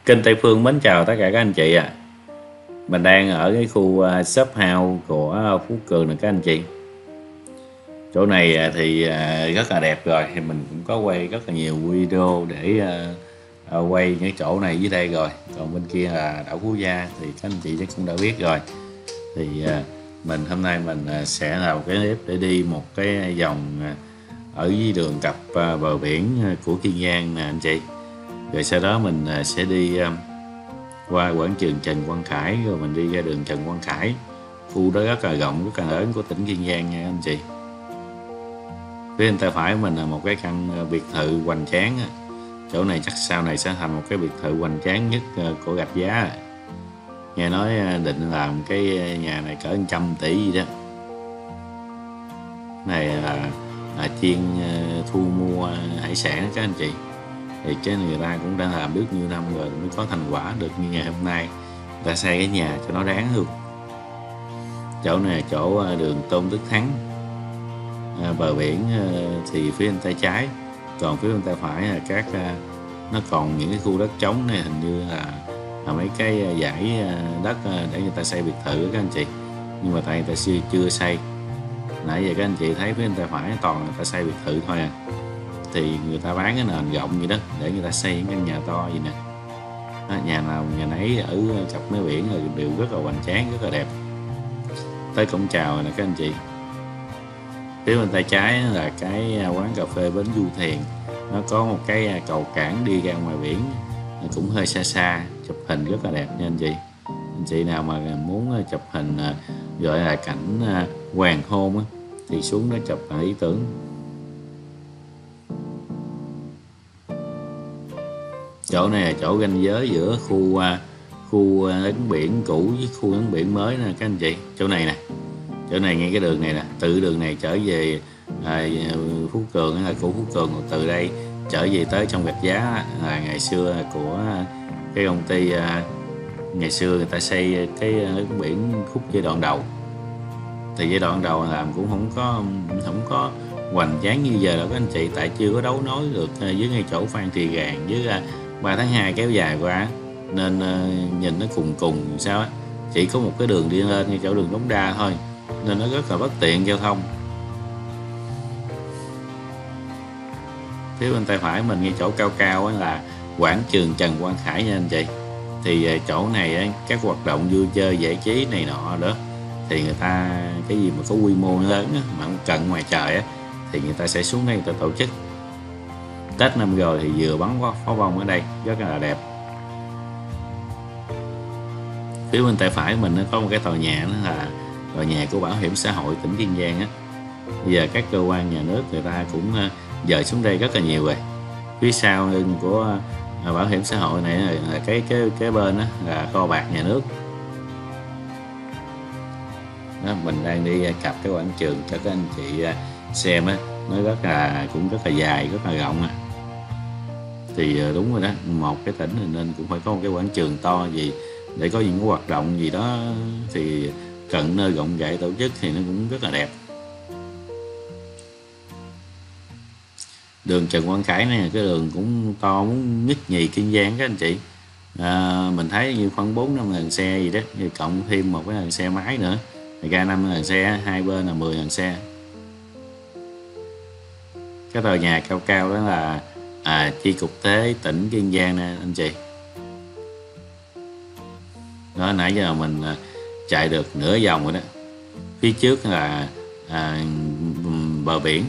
Kênh Tây Phương mến chào tất cả các anh chị ạ. Mình đang ở cái khu shop house của Phú Cường nè các anh chị. Chỗ này thì rất là đẹp rồi, thì mình cũng có quay rất là nhiều video để quay những chỗ này dưới đây rồi. Còn bên kia là đảo Phú Gia thì các anh chị chắc cũng đã biết rồi. Thì mình hôm nay mình sẽ làm cái clip để đi một cái vòng ở dưới đường cặp bờ biển của Kiên Giang nè anh chị. Rồi sau đó mình sẽ đi qua quảng trường Trần Quang Khải, rồi mình đi ra đường Trần Quang Khải. Khu đó rất là rộng, rất là lớn của tỉnh Kiên Giang nha anh chị. Phía bên tay phải mình là một cái căn biệt thự hoành tráng. Chỗ này chắc sau này sẽ thành một cái biệt thự hoành tráng nhất của Rạch Giá. Nghe nói định làm cái nhà này cỡ 100 tỷ gì đó. Này là chuyên thu mua hải sản đó các anh chị. Thì cái người ta cũng đã làm biết nhiều năm rồi mới có thành quả được như ngày hôm nay. Người ta xây cái nhà cho nó đáng luôn. Chỗ này là chỗ đường Tôn Đức Thắng. Bờ biển thì phía bên tay trái, còn phía bên tay phải là các nó còn những cái khu đất trống này, hình như là mấy cái dãy đất để người ta xây biệt thự đó các anh chị. Nhưng mà tại người ta chưa xây. Nãy giờ các anh chị thấy phía bên tay phải toàn người ta xây biệt thự thôi à. Thì người ta bán cái nền rộng vậy đó để người ta xây những căn nhà to vậy nè. Nhà nào nhà nấy ở dọc mé biển rồi đều rất là hoành tráng, rất là đẹp. Tới cổng chào nè các anh chị. Phía bên tay trái là cái quán cà phê Bến Du Thuyền. Nó có một cái cầu cảng đi ra ngoài biển, cũng hơi xa xa, chụp hình rất là đẹp nha anh chị. Anh chị nào mà muốn chụp hình gọi là cảnh hoàng hôn thì xuống đó chụp là lý tưởng. Chỗ này là chỗ ranh giới giữa khu ấn biển cũ với khu ấn biển mới nè các anh chị. Chỗ này nè, chỗ này ngay cái đường này nè, từ đường này trở về Phú Cường là của Phú Cường, từ đây trở về tới trong Rạch Giá là ngày xưa của cái công ty ngày xưa người ta xây cái ấn biển khúc giai đoạn đầu. Thì giai đoạn đầu làm cũng không có hoành tráng như giờ đâu các anh chị, tại chưa có đấu nối được với ngay chỗ Phan Thị Gàn với 3 tháng 2 kéo dài qua nên nhìn nó cùng sao á, chỉ có một cái đường đi lên ngay chỗ đường Đống Đa thôi nên nó rất là bất tiện giao thông. Phía bên tay phải mình ngay chỗ cao là quảng trường Trần Quang Khải nha anh chị. Thì chỗ này các hoạt động vui chơi giải trí này nọ đó thì người ta cái gì mà có quy mô lớn mà không cần ngoài trời thì người ta sẽ xuống đây người ta tổ chức. Tết năm rồi thì vừa bắn pháo bông ở đây rất là đẹp. Phía bên tay phải mình có một cái tòa nhà, đó là tòa nhà của Bảo hiểm xã hội tỉnh Kiên Giang á. Bây giờ các cơ quan nhà nước người ta cũng dời xuống đây rất là nhiều rồi. Phía sau lưng của bảo hiểm xã hội này là cái bên đó là kho bạc nhà nước. Đó, mình đang đi cặp cái quảng trường cho các anh chị xem á, nó cũng rất là dài, rất là rộng Thì đúng rồi đó, một cái tỉnh nên cũng phải có một cái quảng trường to gì để có những cái hoạt động gì đó thì cần nơi rộng rãi tổ chức thì nó cũng rất là đẹp. Đường Trần Quang Khải này là cái đường cũng to muốn nhất nhì Kiên Giang các anh chị. Mình thấy như khoảng 4-5 lần xe gì đó, thì cộng thêm một cái lần xe máy nữa thì ra 5 lần xe, hai bên là 10 lần xe. Cái tòa nhà cao đó là chi cục thuế tỉnh Kiên Giang nè anh chị. Đó, nãy giờ mình chạy được nửa vòng rồi đó. Phía trước là bờ biển.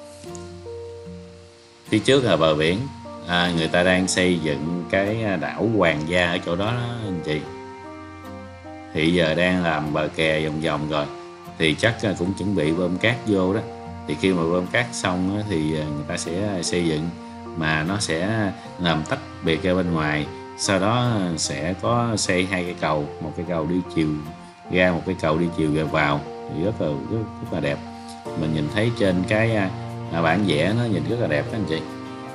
Phía trước là bờ biển. Người ta đang xây dựng cái đảo Hoàng Gia ở chỗ đó anh chị. Thì giờ đang làm bờ kè vòng rồi. Thì chắc cũng chuẩn bị bơm cát vô đó. Thì khi mà bơm cát xong thì người ta sẽ xây dựng, mà nó sẽ làm tách biệt ra bên ngoài. Sau đó sẽ có xây hai cái cầu, một cái cầu đi chiều ra, một cái cầu đi chiều ra vào, thì rất là đẹp. Mình nhìn thấy trên cái bản vẽ nó nhìn rất là đẹp các anh chị.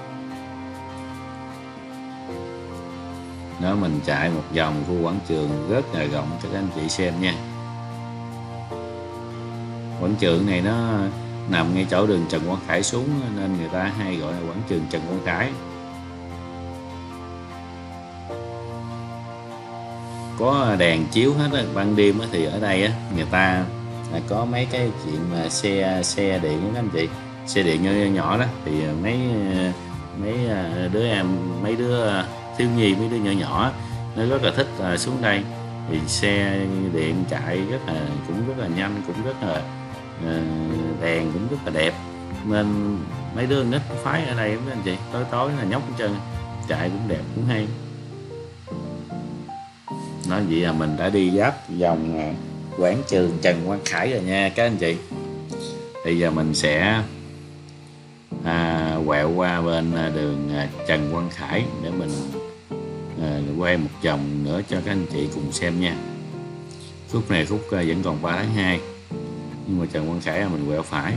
Đó, mình chạy một vòng khu quảng trường rất là rộng cho các anh chị xem nha. Quảng trường này nó nằm ngay chỗ đường Trần Quang Khải xuống nên người ta hay gọi là quảng trường Trần Quang Khải. có đèn chiếu hết á. Ban đêm á, thì ở đây á, người ta có mấy cái chuyện mà xe điện đó các anh chị, xe điện nhỏ nhỏ đó, thì mấy đứa em, mấy đứa thiếu nhi, mấy đứa nhỏ nhỏ nó rất là thích xuống đây. Thì xe điện chạy cũng rất là nhanh, cũng rất là đèn cũng rất là đẹp, nên mấy đứa nít phái ở đây các anh chị, tối tối là nhóc hết trơn, chạy cũng đẹp cũng hay. Nói vậy là mình đã đi giáp vòng quảng trường Trần Quang Khải rồi nha các anh chị. Bây giờ mình sẽ quẹo qua bên đường Trần Quang Khải để mình quay một vòng nữa cho các anh chị cùng xem nha. Khúc này khúc vẫn còn 3 tháng 2, nhưng mà Trần Quang Khải là mình quẹo phải.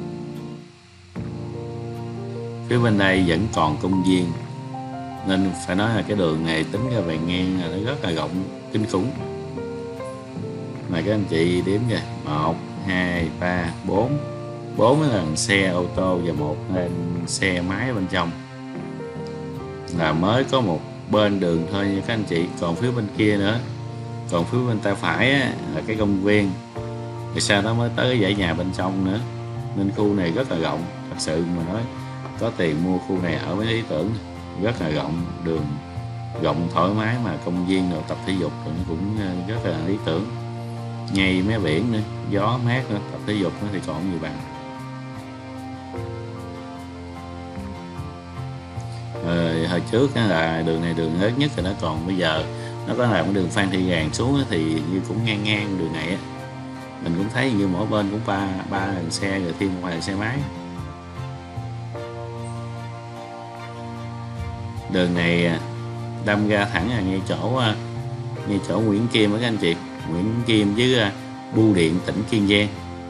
Phía bên đây vẫn còn công viên, nên phải nói là cái đường này tính ra về ngang là nó rất là rộng kinh khủng. Mà các anh chị đếm kìa, 1, 2, 3, 4 là xe ô tô và 1 xe máy bên trong, là mới có một bên đường thôi nha các anh chị. Còn phía bên kia nữa, còn phía bên tay phải á, là cái công viên, rồi sau đó mới tới cái dãy nhà bên trong nữa. Nên khu này rất là rộng, thật sự mà nói có tiền mua khu này ở mới lý tưởng. Rất là rộng, đường rộng thoải mái, mà công viên rồi tập thể dục rồi nó cũng rất là lý tưởng. Ngay mé biển nữa, gió mát nữa, tập thể dục nữa thì còn gì bằng. Hồi trước là đường này đường lớn nhất rồi đó, còn bây giờ nó có làm cái đường Phan Thị Gàn xuống thì như cũng ngang ngang đường này á. Mình cũng thấy như mỗi bên cũng ba lần xe, rồi thêm một lần xe máy. Đường này đâm ra thẳng là ngay chỗ Nguyễn Kim đó các anh chị, Nguyễn Kim với bưu điện tỉnh Kiên Giang.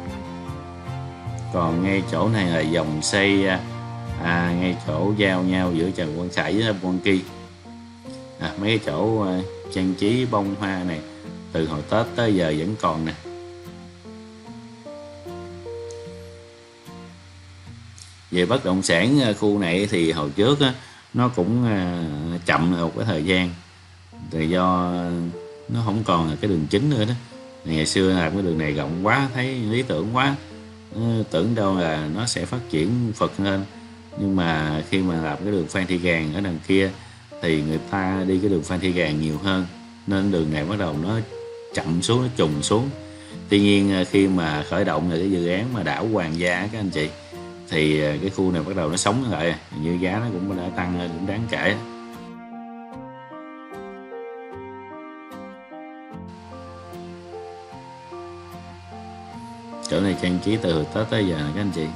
Còn ngay chỗ này là dòng xây ngay chỗ giao nhau giữa Trần Quang Khải với Quang Kỳ. Mấy cái chỗ trang trí bông hoa này từ hồi Tết tới giờ vẫn còn nè. Về bất động sản khu này thì hồi trước nó cũng chậm một cái thời gian, thì do nó không còn là cái đường chính nữa đó. Ngày xưa làm cái đường này rộng quá, thấy lý tưởng quá, tưởng đâu là nó sẽ phát triển phật lên. Nhưng mà khi mà làm cái đường Phan Thị Gàn ở đằng kia thì người ta đi cái đường Phan Thị Gàn nhiều hơn, nên đường này bắt đầu nó chậm xuống, nó trùng xuống. Tuy nhiên khi mà khởi động là cái dự án mà đảo Hoàng Gia các anh chị, thì cái khu này bắt đầu nó sống lại, như giá nó cũng đã tăng lên cũng đáng kể. Chỗ này trang trí từ hồi Tết tới giờ này các anh chị.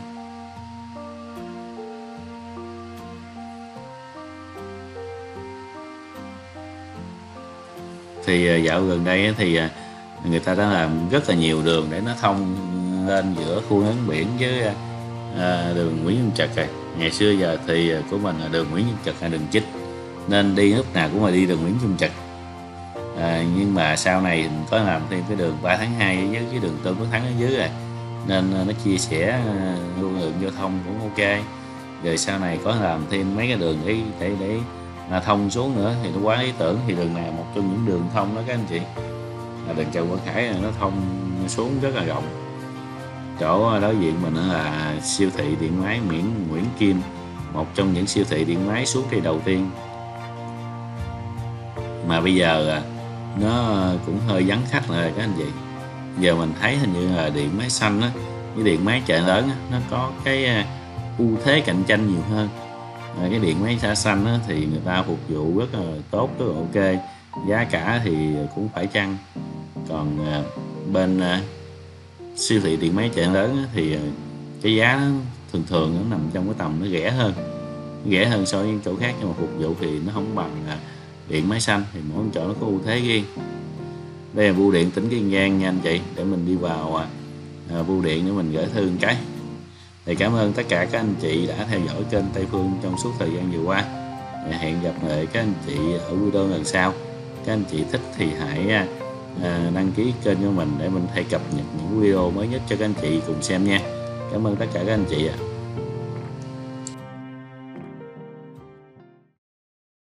Thì dạo gần đây thì người ta đã làm rất là nhiều đường để nó thông lên giữa khu nắng biển với đường Nguyễn Nhân Trật rồi. Ngày xưa giờ thì của mình là đường Nguyễn Nhân Trật là đường chính, nên đi lúc nào cũng là đi đường Nguyễn Nhân Trật. Nhưng mà sau này có làm thêm cái đường 3 tháng 2 với cái đường Tôn Đức Thắng ở dưới rồi, nên nó chia sẻ lưu lượng giao thông cũng ok. Rồi sau này có làm thêm mấy cái đường để thông xuống nữa thì nó quá lý tưởng. Thì đường này một trong những đường thông đó các anh chị, đường Trần Quang Khải nó thông xuống rất là rộng. Chỗ đối diện mình là siêu thị điện máy Nguyễn Kim, một trong những siêu thị điện máy xuống cây đầu tiên, mà bây giờ nó cũng hơi vắng khách rồi các anh chị. Giờ mình thấy hình như là điện máy xanh á, với điện máy chợ lớn á, nó có cái ưu thế cạnh tranh nhiều hơn. Cái điện máy xả xanh á, thì người ta phục vụ rất là tốt, rất là ok, giá cả thì cũng phải chăng. Còn bên siêu thị điện máy chợ lớn á, thì cái giá nó thường nó nằm trong cái tầm nó rẻ hơn so với những chỗ khác, nhưng mà phục vụ thì nó không bằng điện máy xanh. Thì mỗi chỗ nó có ưu thế riêng. Đây là bưu điện tỉnh Kiên Giang nha anh chị, để mình đi vào bưu điện để mình gửi thư một cái. Thì cảm ơn tất cả các anh chị đã theo dõi kênh Tây Phương trong suốt thời gian vừa qua. Hẹn gặp lại các anh chị ở video lần sau. Các anh chị thích thì hãy đăng ký kênh của mình để mình hay cập nhật những video mới nhất cho các anh chị cùng xem nha. Cảm ơn tất cả các anh chị ạ.